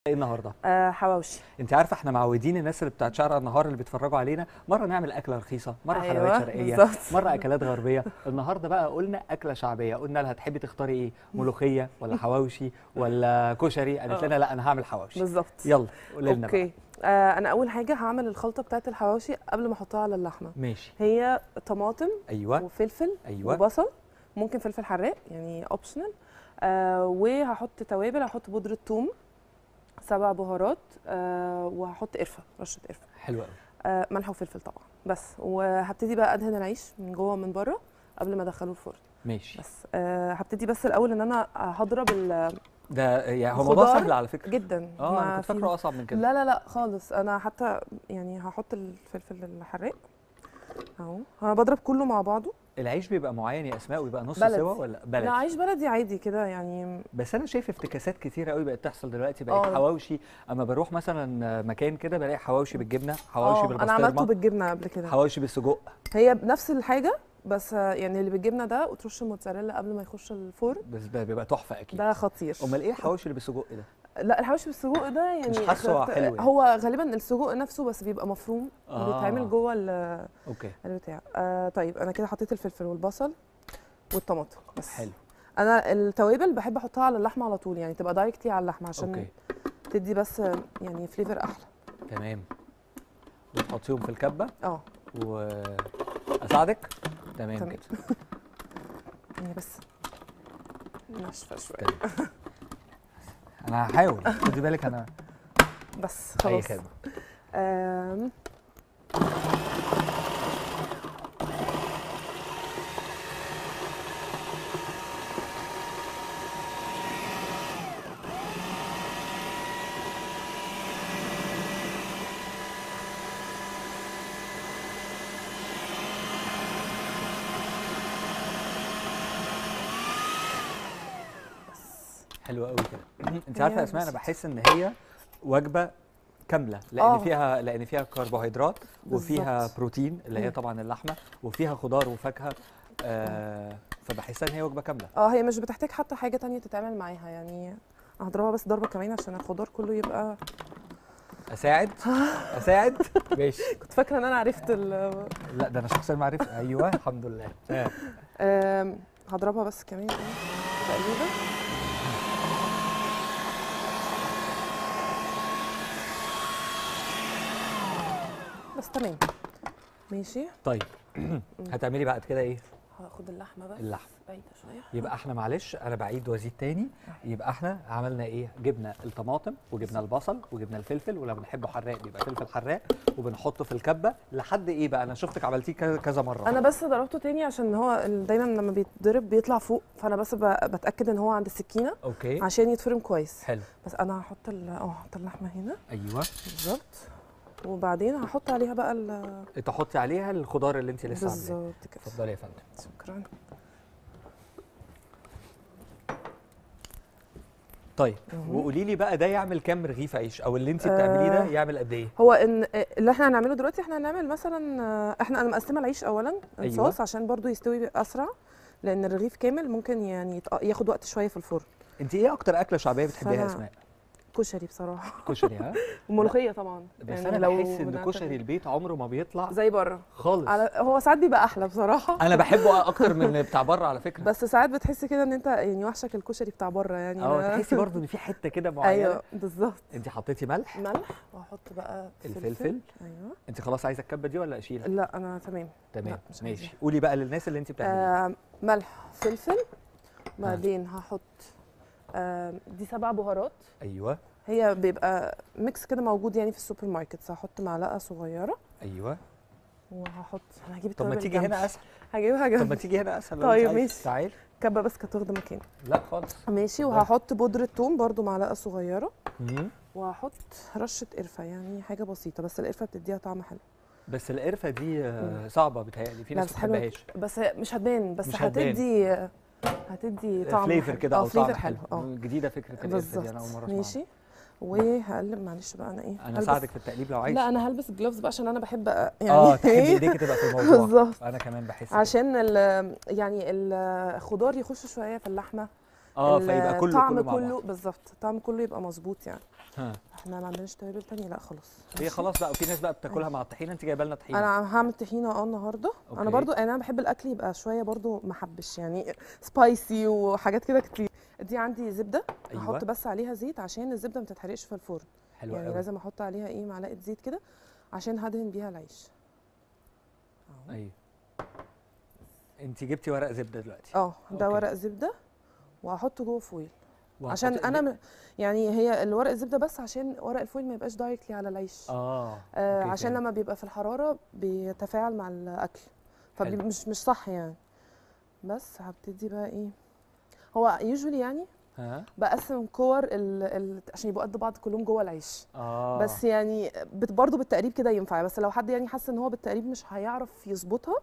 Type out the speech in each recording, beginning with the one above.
ايه النهارده؟ حواوشي. انت عارفه احنا معودين الناس اللي بتاعت شارع النهار اللي بيتفرجوا علينا مره نعمل اكله رخيصه، مره حلويات شرقيه، بالظبط. مره اكلات غربيه. النهارده بقى قلنا اكله شعبيه، قلنا لها تحبي تختاري ايه؟ ملوخيه ولا حواوشي ولا كشري؟ قالت لنا لا انا هعمل حواوشي. بالظبط. يلا قولي لنا بقى. اوكي. انا اول حاجه هعمل الخلطه بتاعه الحواوشي قبل ما احطها على اللحمه. ماشي. هي طماطم ايوه وفلفل ايوه وبصل، ممكن فلفل حراق يعني اوبشنال. وهحط توابل، هحط بودره ثوم، 7 بهارات، وهحط قرفه، رشه قرفه. حلو قوي. ملح وفلفل طبعا بس. وهبتدي بقى ادهن العيش من جوه ومن بره قبل ما ادخله الفرن. ماشي. بس هبتدي بس الاول ان انا هضرب ده يعني هو موضوع سهل على فكره جدا. انا كنت فاكره اصعب من كده. لا لا لا خالص. انا حتى يعني هحط الفلفل الحراق اهو، بضرب كله مع بعضه. العيش بيبقى معين يا اسماء ويبقى نص بلدي. سوا ولا بلدي؟ لا عيش بلدي عادي كده يعني. بس انا شايف افتكاسات كتيره قوي بقت تحصل دلوقتي، بقت حواوشي. اما بروح مثلا مكان كده بلاقي حواوشي بالجبنه، حواوشي بالبسطرمه. انا عملته بالجبنه قبل كده. حواوشي بالسجق. هي نفس الحاجه بس يعني اللي بالجبنه ده وترش الموتزاريلا قبل ما يخش الفرن. بس ده بيبقى تحفه اكيد. ده خطير. امال ايه الحواوشي اللي بالسجق ده؟ لا الحواوشي بالسجق ده يعني مش حاسه حلو يعني. هو غالبا السجق نفسه بس بيبقى مفروم وبيتعمل جوه اوكي البتاع. طيب انا كده حطيت الفلفل والبصل والطماطم بس. حلو. انا التوابل بحب احطها على اللحمه على طول، يعني تبقى دايركتلي على اللحمه عشان أوكي. تدي بس يعني فليفر احلى. تمام. وتحطيهم في الكبه. واساعدك. تمام كده. يعني بس ناشفه شويه. انا هحاول، خدي بالك انا بس خلاص. اي خدمه. حلوه قوي كده. انت عارفه يا اسماء انا بحس ان هي وجبه كامله، لان فيها كربوهيدرات وفيها بروتين اللي هي طبعا اللحمه، وفيها خضار وفاكهه. فبحسها ان هي وجبه كامله. هي مش بتحتاج حتى حاجه تانية تتعمل معاها يعني. هضربها بس ضربه كمان عشان الخضار كله يبقى. اساعد. ماشي. كنت فاكره ان انا عرفت لا ده انا شخصيا ما عرفت. ايوه الحمد لله. هضربها بس كمان تقريبا. بس تمام ماشي. طيب هتعملي بعد كده ايه؟ هاخد اللحمه بس بعيده شويه. يبقى احنا معلش انا بعيد وازيد تاني. يبقى احنا عملنا ايه؟ جبنا الطماطم وجبنا البصل وجبنا الفلفل، ولو بنحبه حراق بيبقى فلفل حراق، وبنحطه في الكبه لحد ايه بقى؟ انا شفتك عملتيه كذا مره. انا بس ضربته تاني عشان هو دايما لما بيتضرب بيطلع فوق، فانا بس بتاكد ان هو عند السكينه. اوكي. عشان يتفرم كويس. حلو. بس انا هحط هحط اللحمه هنا. ايوه بالظبط. وبعدين هحط عليها بقى تحطي عليها الخضار اللي انت لسه عاملاه. بالظبط كده. اتفضلي يا فندم. شكرا. طيب وقولي لي بقى ده يعمل كام رغيف عيش، او اللي انت بتعمليه ده يعمل قد ايه؟ هو ان اللي احنا هنعمله دلوقتي احنا هنعمل مثلا انا مقسمه العيش اولا الصوص عشان برضو يستوي اسرع، لان الرغيف كامل ممكن يعني ياخد وقت شويه في الفرن. انت ايه اكتر اكله شعبيه بتحبيها يا اسماء؟ كشري بصراحه. كشري ها؟ وملوخيه طبعا. بس يعني انا بحس ان كشري البيت عمره ما بيطلع زي بره خالص. هو ساعات بيبقى احلى بصراحه. انا بحبه اكتر من بتاع بره على فكره. بس ساعات بتحسي كده ان انت يعني وحشك الكشري بتاع بره يعني. تحسي برضو ان في حته كده معينه. ايوه بالظبط. انت حطيتي ملح وهحط بقى الفلفل. ايوه. انت خلاص عايزه الكبه دي ولا اشيلها؟ لا انا تمام. ماشي. قولي بقى للناس اللي انت بتعمليها. ملح فلفل. بعدين هحط دي 7 بهارات. ايوه. هي بيبقى ميكس كده موجود يعني في السوبر ماركت. هحط معلقه صغيره. ايوه. وهحط انا هجيب طب ما تيجي هنا اسهل. هجيبها جنب. طب ما تيجي هنا اسهل. طيب ماشي. تعالي. كبه بس كانت واخده مكان. لا خالص. ماشي. وهحط بودره ثوم برضو معلقه صغيره. وهحط رشه قرفه يعني حاجه بسيطه، بس القرفه بتديها طعم حلو. بس القرفه دي صعبه بتهيألي، في ناس ما بتحبهاش. بس مش هتبان، بس مش هتدي طعم فليفر كده او طعم حلو. جديده فكره القرفه دي انا اول مره اسمعها. ماشي. وهقلب معلش بقى انا انا اساعدك في التقليب لو عايز. لا انا هلبس الجلوفز بقى عشان انا بحب يعني تحبي ايديكي تبقى في الموضوع. بالظبط. انا كمان بحس عشان يعني الخضار يخش شويه في اللحمه. فيبقى كله الطعم كله بالظبط، الطعم كله يبقى مظبوط يعني. احنا ما عندناش توابل تانية، لا خلاص. هي خلاص بقى. وفي ناس بقى بتاكلها مع الطحينه، انت جايبه لنا طحينه. انا هعمل طحينه النهارده. أوكي. انا برضو انا بحب الاكل يبقى شويه برضو محبش، يعني سبايسي وحاجات كده كتير. دي عندي زبده. أيوة. هحط بس عليها زيت عشان الزبده ما تتحرقش في الفرن. حلو يعني قوي. لازم احط عليها ايه معلقه زيت كده عشان هدهن بيها العيش. ايوه. انت جبتي ورق زبده دلوقتي؟ ده ورق زبده وهحطه جوه فويل. عشان وهتحطي انا يعني هي الورق الزبده بس عشان ورق الفويل ما يبقاش دايركتلي على العيش. عشان فهمت. لما بيبقى في الحراره بيتفاعل مع الاكل، فبيبقى مش صح يعني. بس هبتدي بقى ايه، هو يوجوالي يعني بقسم كور عشان يبقوا قد بعض كلهم جوه العيش. بس يعني برضه بالتقريب كده ينفع، بس لو حد يعني حاسس ان هو بالتقريب مش هيعرف يظبطها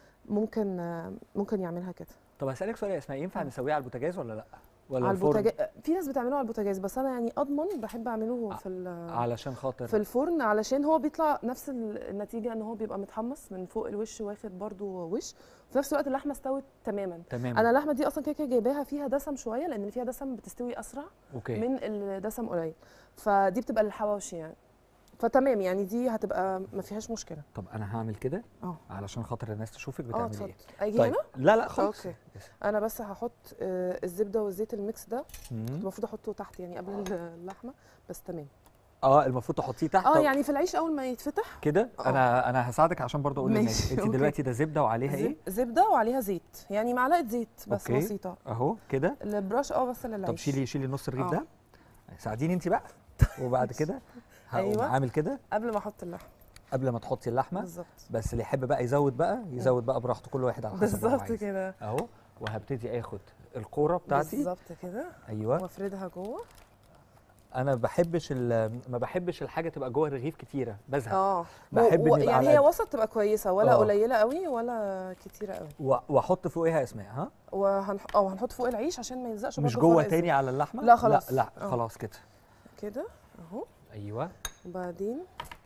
ممكن يعملها كده. طب هسألك سؤال يا اسماء، ينفع نسويها على البوتاجاز ولا لا؟ ولا على البوتاجاز؟ في ناس بتعمله على البوتاجاز، بس انا يعني اضمن بحب اعمله علشان خاطر في الفرن، علشان هو بيطلع نفس النتيجه، ان هو بيبقى متحمص من فوق الوش واخد برده وش، وفي نفس الوقت اللحمه استوت تماما. انا اللحمه دي اصلا كده جايباها فيها دسم شويه، لان فيها دسم بتستوي اسرع. أوكي. من الدسم قليل، فدي بتبقى للحواوشي يعني، فتمام يعني دي هتبقى ما فيهاش مشكله. طب انا هعمل كده علشان خاطر الناس تشوفك بتعملي ايه. اجي طيب. هنا؟ لا خالص. اوكي. انا بس هحط الزبده والزيت الميكس ده. المفروض احطه تحت يعني قبل اللحمه، بس تمام. المفروض تحطيه تحت. يعني في العيش اول ما يتفتح كده. انا هساعدك عشان برضه اقول للناس. انت دلوقتي ده زبده وعليها ايه؟ زبده وعليها زيت، يعني معلقه زيت بس. أوكي. بسيطه اهو كده البراش بس للعيش. طب شيلي نص الرغيف ده، ساعديني انت بقى. وبعد كده هقوم عامل كده قبل ما احط اللحمه، قبل ما تحطي اللحمه بالظبط. بس اللي يحب بقى يزود بقى براحته، كل واحد على حسب بالظبط كده اهو. وهبتدي اخد الكوره بتاعتي بالظبط كده. ايوه. وافردها جوه. انا ما بحبش الحاجه تبقى جوه الرغيف كتيره، بزهق. بحب يعني هي وسط تبقى كويسه، ولا قليله قوي ولا كتيره قوي. واحط فوقيها اسماء وهنحط فوق العيش عشان ما يلزقش مش جوه تاني على اللحمه. لا خلاص. لا خلاص كده اهو. ايوه. وبعدين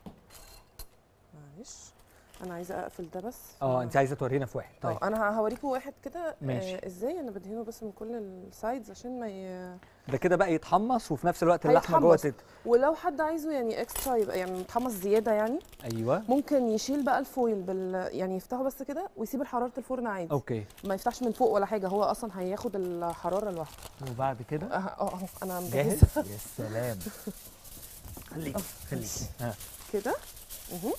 معلش انا عايزه اقفل ده بس. انت عايزه تورينا في واحد؟ طيب انا هوريكم واحد كده. ماشي. ازاي انا بدهنه بس من كل السايدز عشان ما ده كده بقى يتحمص، وفي نفس الوقت اللحمه جوه ولو حد عايزه يعني اكسترا يبقى يعني متحمص زياده يعني. ايوه. ممكن يشيل بقى الفويل يعني يفتحه بس كده ويسيب حراره الفرن عادي. اوكي. ما يفتحش من فوق ولا حاجه، هو اصلا هياخد الحراره لوحده. وبعد كده اهو انا مجهزه. يا سلام. خليكي كده اهو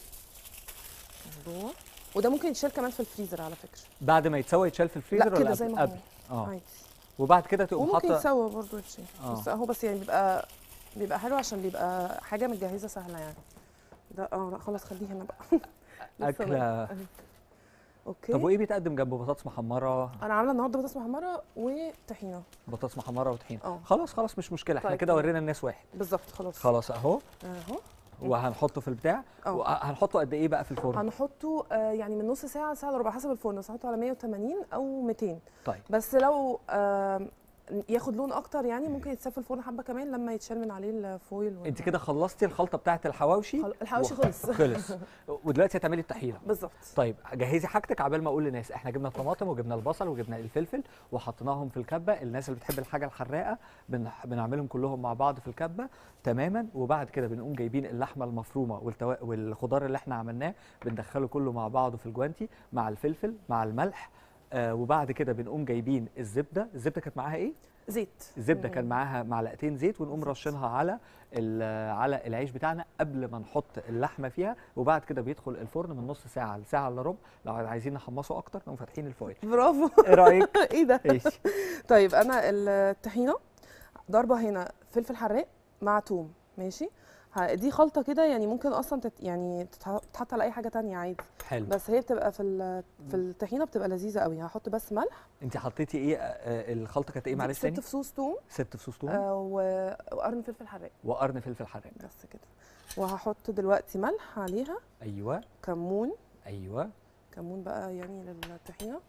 جوه. وده ممكن يتشال كمان في الفريزر على فكره. بعد ما يتسوى يتشال في الفريزر ولا زي ما قبل؟ عادي. وبعد كده تقوم حاطه. ممكن يتسوى برضه يتشال. بس اهو بس يعني بيبقى حلو عشان بيبقى حاجه متجهزه سهله يعني. ده لا خلاص خليه هنا بقى. اكله. اوكي. طب وايه بيتقدم جنبه؟ بطاطس محمره. انا عامله النهارده بطاطس محمره وطحينه. بطاطس محمره وطحينه. خلاص مش مشكله. احنا كده ورينا الناس واحد. بالظبط. خلاص اهو. وهنحطه في البتاع. وهنحطه قد ايه بقى في الفرن؟ هنحطه يعني من نص ساعه لساعه الا ربع حسب الفرن، بس هنحطه على 180 او 200. طيب. بس لو ياخد لون اكتر يعني ممكن يتساب في الفرن حبه كمان لما يتشال من عليه الفويل. انت كده خلصتي الخلطه بتاعه الحواوشي. الحواوشي خلص. ودلوقتي هتعملي الطحينه. بالظبط. طيب جهزي حاجتك عبال ما اقول للناس. احنا جبنا الطماطم وجبنا البصل وجبنا الفلفل وحطيناهم في الكبه. الناس اللي بتحب الحاجه الحراقه بنعملهم كلهم مع بعض في الكبه تماما. وبعد كده بنقوم جايبين اللحمه المفرومه والخضار اللي احنا عملناه بندخله كله مع بعضه في الجوانتي مع الفلفل مع الملح. وبعد كده بنقوم جايبين الزبده كانت معاها ايه؟ زيت. الزبده كان معاها معلقتين زيت، ونقوم رشينها على العيش بتاعنا قبل ما نحط اللحمه فيها. وبعد كده بيدخل الفرن من نص ساعه لساعه الا ربع. لو عايزين نحمصه اكتر نقوم فاتحين الفويل. برافو. ايه رايك؟ ايه ده؟ طيب انا الطحينه ضربه هنا فلفل حراق مع توم. ماشي. دي خلطه كده يعني ممكن اصلا يعني تتحط على اي حاجه تانية عادي. حلو. بس هي بتبقى في الطحينه بتبقى لذيذه قوي. هحط بس ملح. انت حطيتي ايه؟ الخلطه كانت ايه معلش تاني؟ 6 فصوص توم. 6 فصوص توم. وقرن فلفل حراق. وقرن فلفل حراق. بس كده. وهحط دلوقتي ملح عليها. ايوه. كمون. ايوه. كمون بقى يعني للطحينه.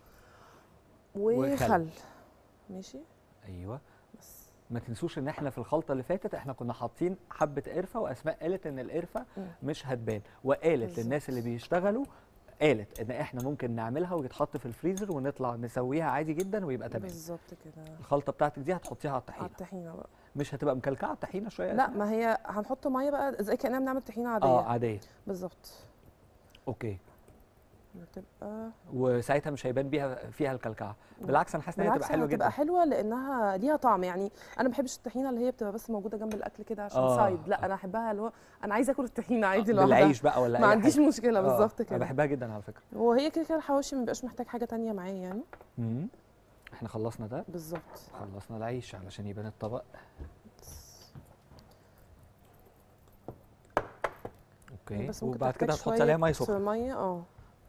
وخل. ماشي. ايوه. ما تنسوش ان احنا في الخلطه اللي فاتت احنا كنا حاطين حبه قرفه، واسماء قالت ان القرفه مش هتبان، وقالت للناس اللي بيشتغلوا قالت ان احنا ممكن نعملها ويتحط في الفريزر ونطلع نسويها عادي جدا ويبقى تمام. بالظبط كده. الخلطه بتاعتك دي هتحطيها على الطحينه. على الطحينه بقى. مش هتبقى مكلكعه الطحينه شويه؟ لا، ما هي هنحط ميه بقى زي كأننا بنعمل طحينه عاديه. عاديه بالظبط. اوكي. بتبقى وساعتها مش هيبان فيها الكلكعه. بالعكس انا حاسس ان هي هتبقى حلوه جدا. هتبقى حلوه لانها ليها طعم. يعني انا ما بحبش الطحينه اللي هي بتبقى بس موجوده جنب الاكل كده عشان سايد. لا، انا احبها اللي هو انا عايزه اكل الطحينه عادي لوحدها بالعيش بقى ولا ما عنديش مشكله. بالظبط كده. انا بحبها جدا على فكره. وهي كده كده الحواوشي ما بيبقاش محتاج حاجه تانية معاه يعني. احنا خلصنا ده. بالظبط. خلصنا العيش علشان يبان الطبق. اوكي. وبعد كده هتحطي عليها ميه سخنه. ميه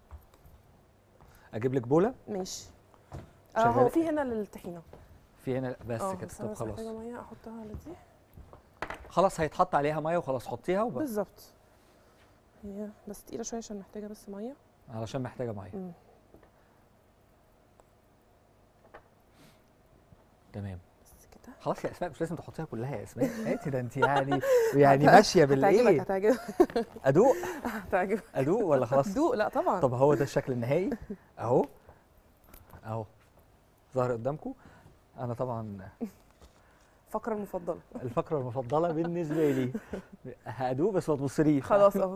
اجيب لك بوله؟ ماشي. هو في هنا للطحينه. في هنا بس كده. طب خلاص. محتاجه ميه احطها على دي. خلاص هيتحط عليها ميه وخلاص حطيها بالظبط. هي بس تقيله شويه عشان محتاجه بس ميه. علشان محتاجه ميه. تمام. بس كده. خلاص يا اسماء مش لازم تحطيها كلها يا اسماء. انت ده انت يعني ماشيه بالايه. هتعجبك. ادوق. هتعجبك. ادوق ولا خلاص؟ ادوق. لا طبعا. طب هو ده الشكل النهائي اهو ظهر قدامكم. انا طبعا الفقره المفضله. الفقره المفضله بالنسبه لي. هادوق بس ما تبصريش. خلاص اهو.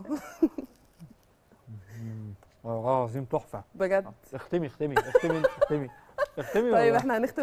والله العظيم تحفه بجد. اختمي. طيب احنا هنختم